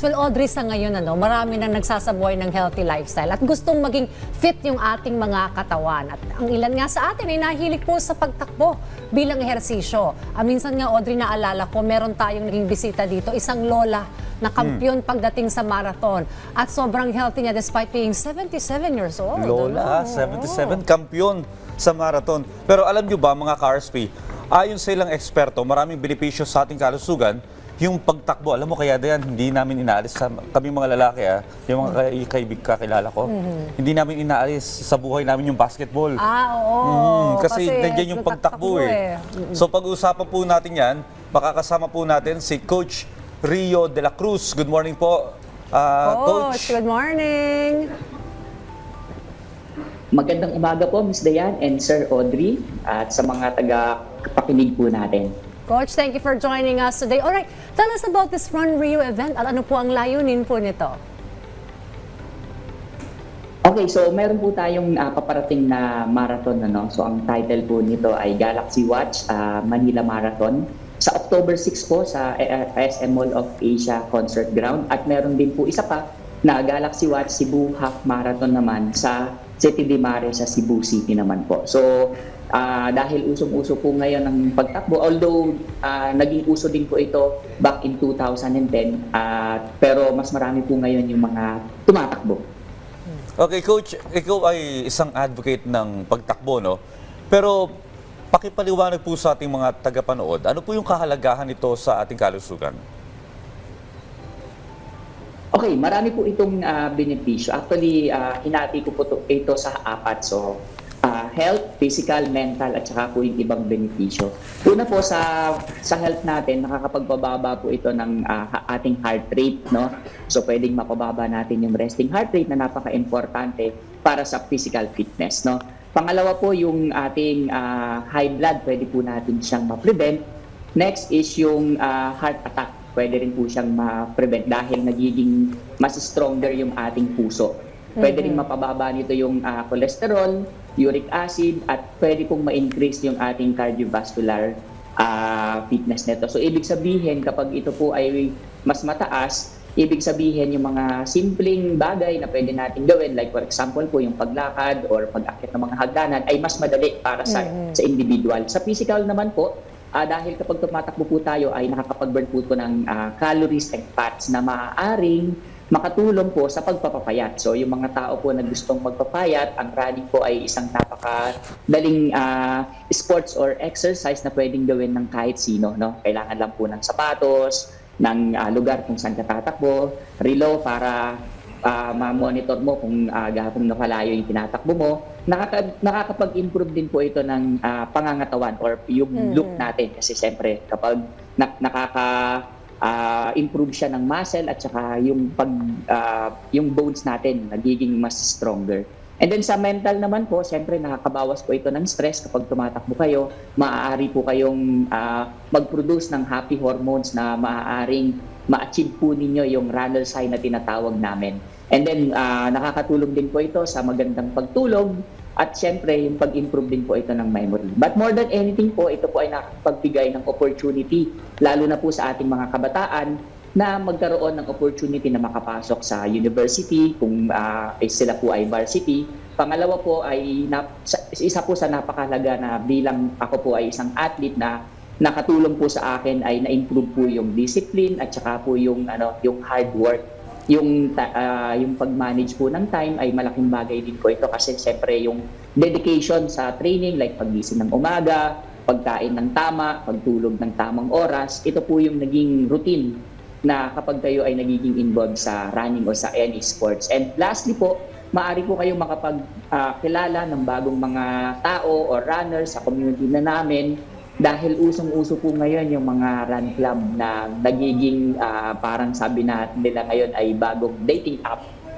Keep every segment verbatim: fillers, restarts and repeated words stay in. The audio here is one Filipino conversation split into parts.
Well, Audrey, sa ngayon, ano, marami na nagsasabuhay ng healthy lifestyle at gustong maging fit yung ating mga katawan. At ang ilan nga sa atin ay nahilig po sa pagtakbo bilang ehersisyo. Ah, minsan nga, Audrey, naalala ko, meron tayong naging bisita dito, isang lola na kampiyon hmm. pagdating sa marathon. At sobrang healthy niya despite being seventy-seven years old. Lola, ano? seventy-seven, kampiyon sa marathon. Pero alam nyo ba, mga ka-R S P, ayon sa ilang eksperto, maraming benepisyo sa ating kalusugan yung pagtakbo. Alam mo, kaya diyan, hindi namin inaalis sa kami mga lalaki, ha, yung mga kay, kaibig kakilala ko, mm-hmm. hindi namin inaalis sa buhay namin yung basketball. Ah, oo. Mm, kasi, kasi nandiyan yung pagtakbo eh. eh. Mm-hmm. So pag-uusapan po natin yan, makakasama po natin si Coach Rio de la Cruz. Good morning po, uh, Coach. Coach. Good morning. Magandang umaga po, Miz Dayan and Sir Audrey, at sa mga taga-pakinig po natin. Coach, thank you for joining us today. All right, tell us about this Run Rio event. Ano po ang layunin po nito? Okay, so meron po tayong uh, paparating na marathon. Ano? So ang title po nito ay Galaxy Watch uh, Manila Marathon. Sa October sixth po sa uh, S M Mall of Asia Concert Ground. At meron din po isa pa na Galaxy Watch Cebu Half Marathon naman sa City de Mare sa Cebu City naman po. So Uh, dahil usong-uso po ngayon ng pagtakbo, although uh, naging uso din po ito back in two thousand ten, uh, pero mas marami po ngayon yung mga tumatakbo. Okay, Coach, ikaw ay isang advocate ng pagtakbo, no? Pero pakipaliwanag po sa ating mga tagapanood, ano po yung kahalagahan nito sa ating kalusugan? Okay, marami po itong uh, benepisyo. Actually, uh, hinati ko po to, ito sa apat. So, Uh, health, physical, mental, at saka po yung ibang benepisyo. Una po sa sa health natin, nakakapagpababa po ito ng uh, ating heart rate, no? So pwedeng mapababa natin yung resting heart rate na napaka-importante para sa physical fitness, no? Pangalawa po yung ating uh, high blood, pwede po natin siyang ma-prevent. Next is yung uh, heart attack, pwede rin po siyang ma-prevent dahil nagiging mas stronger yung ating puso. Pwede rin mapababa nito yung uh, cholesterol, uric acid, at pwede pong ma-increase yung ating cardiovascular uh, fitness nito. So, ibig sabihin, kapag ito po ay mas mataas, ibig sabihin yung mga simpleng bagay na pwede natin gawin, like for example po, yung paglakad or pag-akit ng mga hagdanan, ay mas madali para sa, mm-hmm. sa individual. Sa physical naman po, uh, dahil kapag tumatakbo po tayo, ay nakakapag-burn po ito ng uh, calories and fats na maaaring makatulong po sa pagpapapayat. So yung mga tao po na gustong magpapayat, ang running po ay isang napakadaling uh, sports or exercise na pwedeng gawin ng kahit sino. No? Kailangan lang po ng sapatos, ng uh, lugar kung saan ka tatakbo, relo para uh, ma-monitor mo kung uh, gano'ng nakalayo yung tinatakbo mo. Nakaka- nakakapag-improve din po ito ng uh, pangangatawan or yung mm-hmm. look natin. Kasi siyempre kapag na- nakaka Uh, improve siya ng muscle at saka yung pag uh, yung bones natin nagiging mas stronger. And then sa mental naman po, siyempre nakakabawas po ito ng stress kapag tumatakbo kayo. Maaari po kayong uh, mag-produce ng happy hormones na maaaring ma-achieve po ninyo yung runner's high na tinatawag namin. And then uh, nakakatulong din po ito sa magandang pagtulog. At siyempre, yung pag-improve din po ito ng memory. But more than anything po, ito po ay nakapagbigay ng opportunity, lalo na po sa ating mga kabataan, na magkaroon ng opportunity na makapasok sa university, kung uh, sila po ay varsity. Pangalawa po ay, na, isa po sa napakahalaga na bilang ako po ay isang athlete na nakatulong po sa akin ay na-improve po yung discipline at saka po yung, ano, yung hard work. Yung uh, yung pag-manage po ng time ay malaking bagay din po ito kasi siyempre yung dedication sa training like paggising ng umaga, pagkain ng tama, pagtulog ng tamang oras, ito po yung naging routine na kapag kayo ay nagiging involved sa running o sa any sports. And lastly po, maaari po kayong makapagkilala uh, ng bagong mga tao o runners sa community na namin. Dahil usong-uso po ngayon yung mga run club na nagiging uh, parang sabi na nila ngayon ay bagong dating app.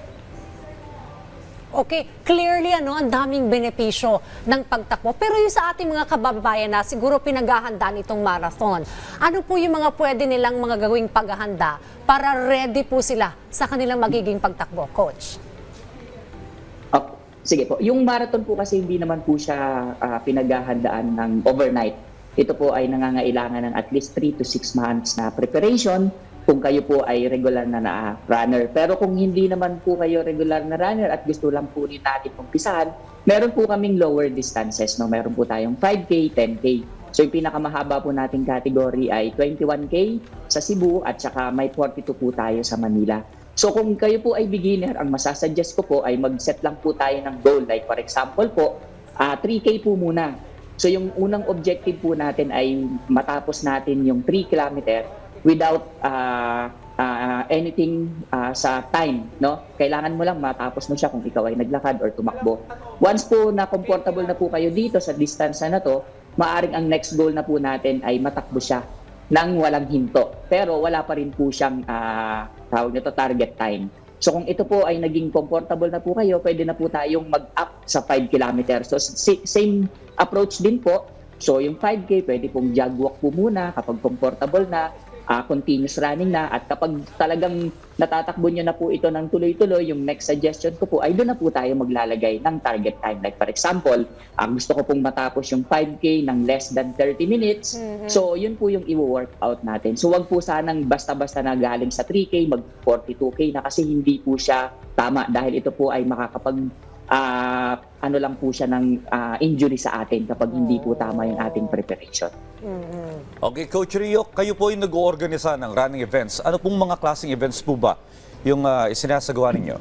Okay, clearly ano, ang daming benepisyo ng pagtakbo. Pero yung sa ating mga kababayan na siguro pinaghahandaan itong marathon, ano po yung mga pwede nilang mga gawing paghahanda para ready po sila sa kanilang magiging pagtakbo, Coach? Oh, sige po, yung marathon po kasi hindi naman po siya uh, pinaghahandaan ng overnight. Ito po ay nangangailangan ng at least three to six months na preparation kung kayo po ay regular na na runner. Pero kung hindi naman po kayo regular na runner at gusto lang po rin natin umpisahan, meron po kaming lower distances. No? Meron po tayong five K, ten K. So yung pinakamahaba po nating category ay twenty-one K sa Cebu at saka may forty-two po tayo sa Manila. So kung kayo po ay beginner, ang masasuggest ko po ay mag-set lang po tayo ng goal. Like for example po, uh, three K po muna. So yung unang objective po natin ay matapos natin yung three kilometer without uh, uh, anything uh, sa time, no? Kailangan mo lang matapos mo siya kung ikaw ay naglakad or tumakbo. Once po na comfortable na po kayo dito sa distance na to, maaring ang next goal na po natin ay matakbo siya nang walang hinto. Pero wala pa rin po siyang uh, tawag nito target time. So kung ito po ay naging comfortable na po kayo, pwede na po tayong mag-up sa five kilometers. So same approach din po. So yung five K, pwede pong jog walk po muna kapag comfortable na. Uh, continuous running na, at kapag talagang natatakbo nyo na po ito ng tuloy-tuloy, yung next suggestion ko po ay doon na po tayo maglalagay ng target time. Like for example, uh, gusto ko pong matapos yung five K ng less than thirty minutes. Mm-hmm. So yun po yung i-workout natin. So wag po sanang basta-basta na galing sa three K, mag forty-two K na, kasi hindi po siya tama dahil ito po ay makakapag uh, ano lang po siya ng uh, injury sa atin kapag hindi po tama yung ating preparation. Mm-hmm. Okay, Coach Rio, kayo po yung nag-oorganisa ng running events. Ano pong mga klaseng events po ba yung uh, isinasagawa ninyo?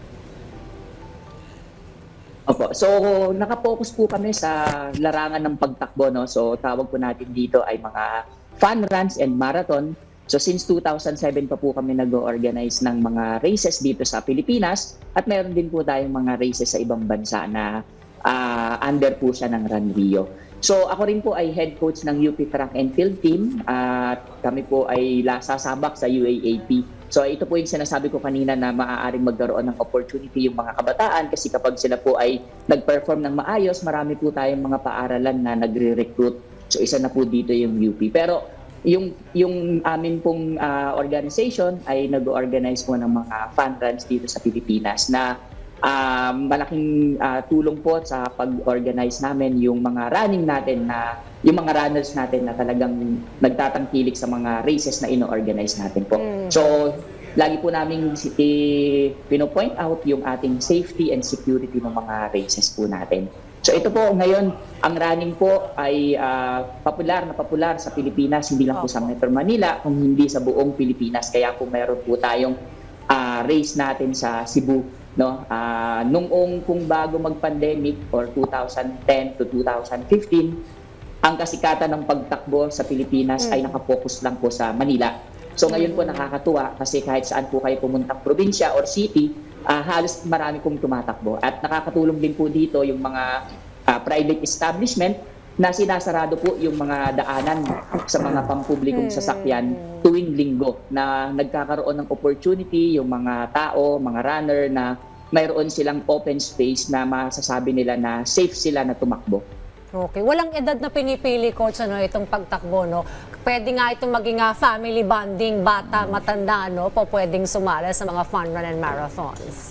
Opo, so nakapokus po kami sa larangan ng pagtakbo, no? So tawag po natin dito ay mga fun runs and marathon. So since two thousand seven pa po kami nag-organize ng mga races dito sa Pilipinas, at meron din po tayong mga races sa ibang bansa na uh, under po siya ng Run Rio. So ako rin po ay head coach ng U P Track and Field Team at kami po ay sasabak sa U A A P. So ito po yung sinasabi ko kanina na maaaring magkaroon ng opportunity yung mga kabataan, kasi kapag sila po ay nag-perform ng maayos, marami po tayong mga paaralan na nagre-recruit. So isa na po dito yung U P. Pero yung yung amin pong uh, organization ay nag-organize po ng mga fun runs dito sa Pilipinas na Uh, malaking uh, tulong po sa pag-organize namin yung mga running natin, na yung mga runners natin na talagang nagtatangkilik sa mga races na ino-organize natin po. Mm. So, lagi po namin eh, pino-point out yung ating safety and security ng mga races po natin. So, ito po ngayon, ang running po ay uh, popular na popular sa Pilipinas, hindi lang po sa Metro Manila, kung hindi sa buong Pilipinas. Kaya po meron po tayong uh, race natin sa Cebu. No, uh, noong kung bago mag-pandemic or two thousand ten to two thousand fifteen, ang kasikatan ng pagtakbo sa Pilipinas mm. ay nakapokus lang po sa Manila. So ngayon po nakakatuwa kasi kahit saan po kayo pumuntang probinsya or city, uh, halos marami pong tumatakbo. At nakakatulong din po dito yung mga uh, private establishment na sinasarado po yung mga daanan sa mga pampublikong sasakyan tuwing linggo, na nagkakaroon ng opportunity yung mga tao, mga runner, na mayroon silang open space na masasabi nila na safe sila na tumakbo. Okay. Walang edad na pinipili, Coach, ano, itong pagtakbo, no? Pwede nga itong maging uh, family bonding, bata, matanda, no? Po pwedeng sumala sa mga fun run and marathons.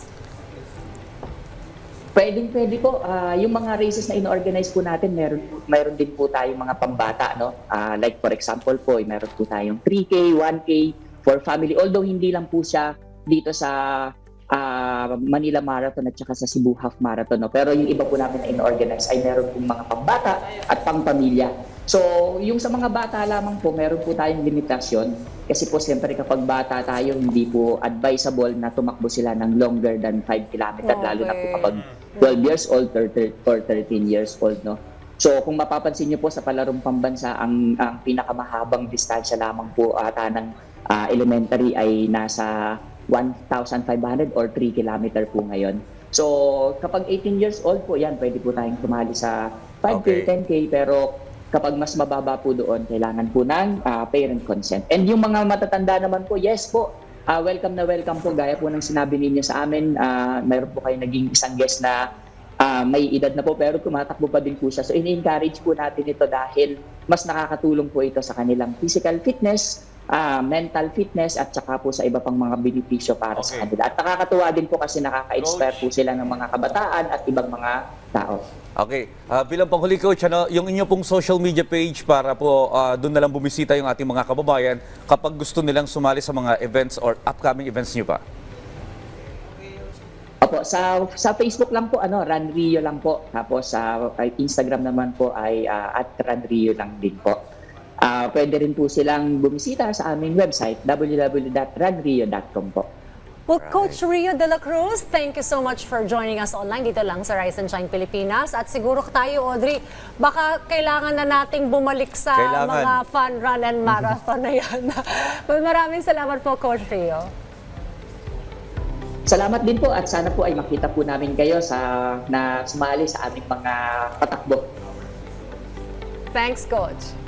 Pwedeng pwede po. Uh, yung mga races na ino-organize po natin, meron, meron din po tayong mga pambata, no? Uh, like for example po, meron po tayong three K, one K for family. Although hindi lang po siya dito sa uh, Manila Marathon at saka sa Cebu Half Marathon, no? Pero yung iba po namin na ino-organize ay meron pong mga pambata at pangpamilya. So, yung sa mga bata lamang po, meron po tayong limitasyon. Kasi po, siyempre kapag bata tayo, hindi po advisable na tumakbo sila ng longer than five kilometers, okay. Lalo na po kapag twelve years old or thirteen years old, no? So, kung mapapansin niyo po sa palarong pambansa, ang, ang pinakamahabang distansya lamang po ata ng uh, elementary ay nasa one thousand five hundred or three kilometers po ngayon. So, kapag eighteen years old po, yan, pwede po tayong tumali sa five K, okay. ten K, pero kapag mas mababa po doon, kailangan po ng uh, parent consent. And yung mga matatanda naman po, yes po, uh, welcome na welcome po. Gaya po ng sinabi ninyo sa amin, uh, mayroon po kayo naging isang guest na uh, may edad na po, pero tumatakbo pa din po siya. So, ini-encourage po natin ito dahil mas nakakatulong po ito sa kanilang physical fitness ah, mental fitness at saka po sa iba pang mga benepisyo para sa Okay. kanila. At nakakatuwa din po kasi nakaka-inspire Coach. po sila ng mga kabataan at ibang mga tao. Okay, ah, bilang panghuli coach, ano, yung inyo pong social media page para po ah, doon na lang bumisita yung ating mga kababayan kapag gusto nilang sumali sa mga events or upcoming events niyo pa. Opo, sa sa Facebook lang po ano, Run Rio lang po. Tapos sa kay Instagram naman po ay ah, at Run Rio lang din po. Ah, pwede rin po silang bumisita sa aming website w w w dot run rio dot com po. Well, Coach Rio de la Cruz, thank you so much for joining us online dito lang sa Rise and Shine Pilipinas. At siguro tayo, Audrey, baka kailangan na nating bumalik sa Kailangan. mga fun run and marathon na yan. Well, maraming salamat po, Coach Rio. Salamat din po at sana po ay makita po namin kayo sa na sumali sa aming mga patakbo. Thanks, Coach.